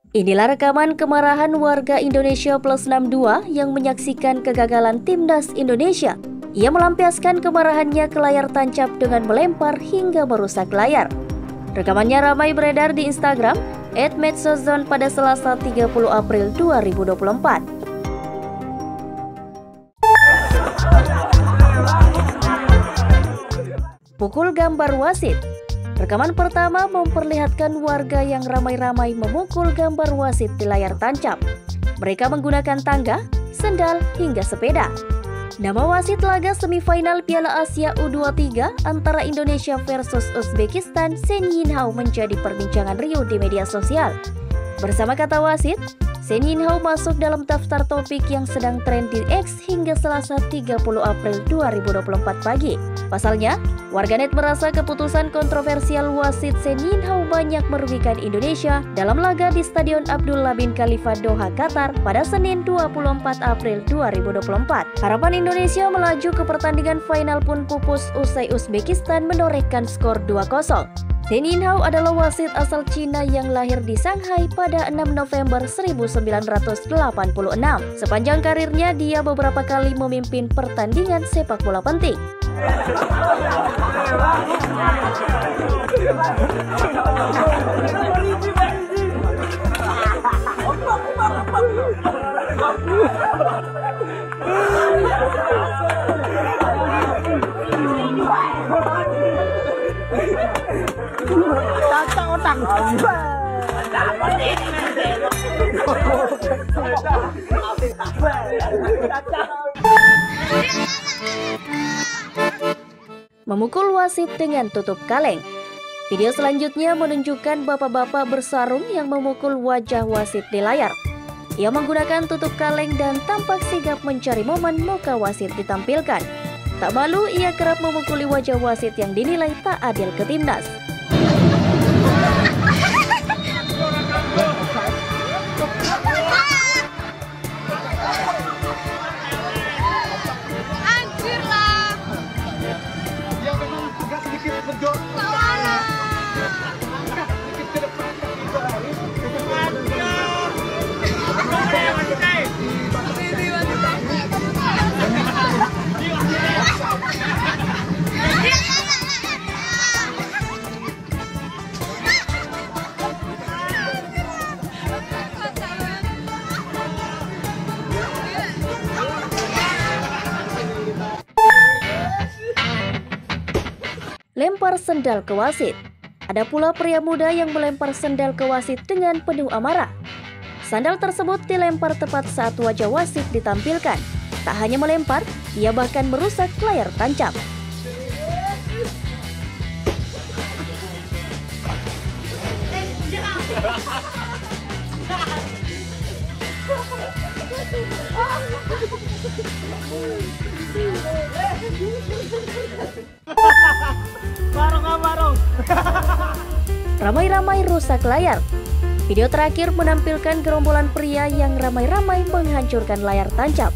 Inilah rekaman kemarahan warga Indonesia Plus 62 yang menyaksikan kegagalan timnas Indonesia. Ia melampiaskan kemarahannya ke layar tancap dengan melempar hingga merusak layar. Rekamannya ramai beredar di Instagram @medsozone pada Selasa 30 April 2024. Pukul gambar wasit. Rekaman pertama memperlihatkan warga yang ramai-ramai memukul gambar wasit di layar tancap. Mereka menggunakan tangga, sendal, hingga sepeda. Nama wasit laga semifinal Piala Asia U23 antara Indonesia versus Uzbekistan, Shen Yinhao, menjadi perbincangan riuh di media sosial. Bersama kata wasit, Shen Yinhao masuk dalam daftar topik yang sedang tren di X hingga Selasa 30 April 2024 pagi. Pasalnya, warganet merasa keputusan kontroversial wasit Shen Yinhao banyak merugikan Indonesia dalam laga di Stadion Abdullah bin Khalifa Doha, Qatar pada Senin 24 April 2024. Harapan Indonesia melaju ke pertandingan final pun pupus usai Uzbekistan menorehkan skor 2-0. Shen Yinhao adalah wasit asal Cina yang lahir di Shanghai pada 6 November 1986. Sepanjang karirnya, dia beberapa kali memimpin pertandingan sepak bola penting. Memukul wasit dengan tutup kaleng. Video selanjutnya menunjukkan bapak-bapak bersarung yang memukul wajah wasit di layar. Ia menggunakan tutup kaleng dan tampak sigap mencari momen muka wasit ditampilkan. Tak malu, ia kerap memukuli wajah wasit yang dinilai tak adil ke timnas. Lempar sendal ke wasit. Ada pula pria muda yang melempar sendal ke wasit dengan penuh amarah. Sandal tersebut dilempar tepat saat wajah wasit ditampilkan. Tak hanya melempar, ia bahkan merusak layar tancap. Ramai-ramai rusak layar. Video terakhir menampilkan gerombolan pria yang ramai-ramai menghancurkan layar tancap.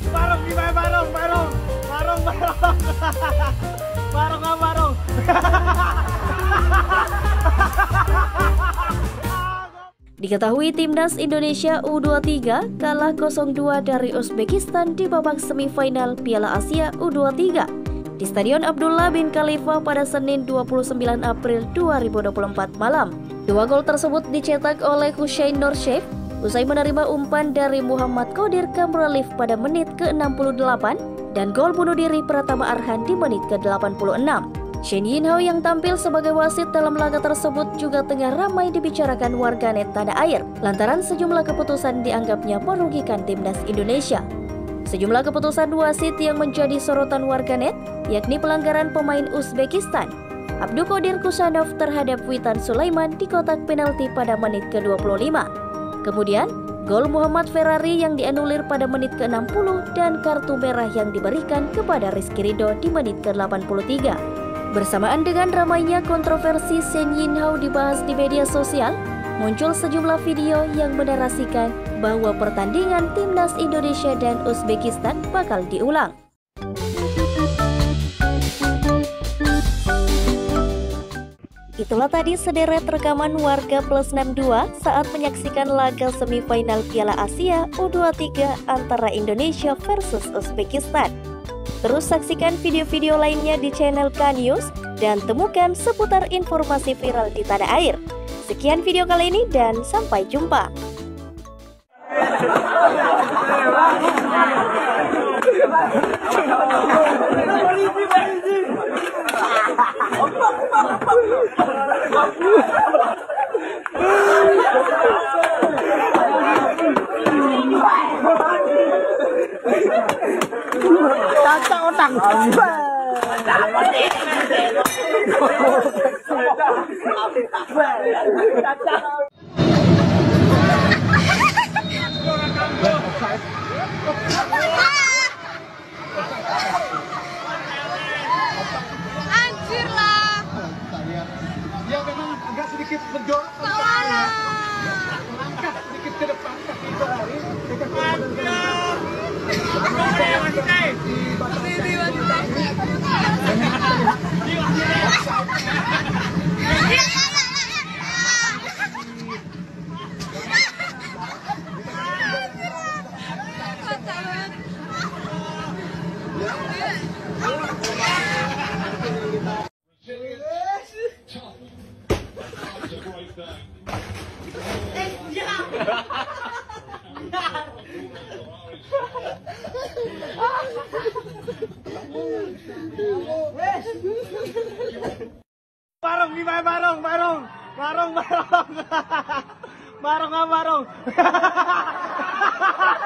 Diketahui timnas Indonesia U23 kalah 0-2 dari Uzbekistan di babak semifinal Piala Asia U23 di Stadion Abdullah bin Khalifa pada Senin 29 April 2024 malam. Dua gol tersebut dicetak oleh Hussein Nursyef usai menerima umpan dari Muhammad Qodir Kamralif pada menit ke-68 dan gol bunuh diri Pratama Arhan di menit ke-86. Shen Yinhao yang tampil sebagai wasit dalam laga tersebut juga tengah ramai dibicarakan warganet tanah air lantaran sejumlah keputusan dianggapnya merugikan timnas Indonesia. Sejumlah keputusan wasit yang menjadi sorotan warganet yakni pelanggaran pemain Uzbekistan Abdul Qadir Kusanov terhadap Witan Sulaiman di kotak penalti pada menit ke-25. Kemudian, gol Muhammad Ferrari yang dianulir pada menit ke-60 dan kartu merah yang diberikan kepada Rizky Ridho di menit ke-83. Bersamaan dengan ramainya kontroversi Shen Yinhao dibahas di media sosial, muncul sejumlah video yang menarasikan bahwa pertandingan timnas Indonesia dan Uzbekistan bakal diulang. Itulah tadi sederet rekaman warga Plus 62 saat menyaksikan laga semifinal Piala Asia U23 antara Indonesia versus Uzbekistan. Terus saksikan video-video lainnya di channel K-News dan temukan seputar informasi viral di tanah air. Sekian video kali ini dan sampai jumpa. Anjir lah. Ya memang agak sedikit menjorok langkah sedikit ke depan kaki berlari dekat barong gimana barong barong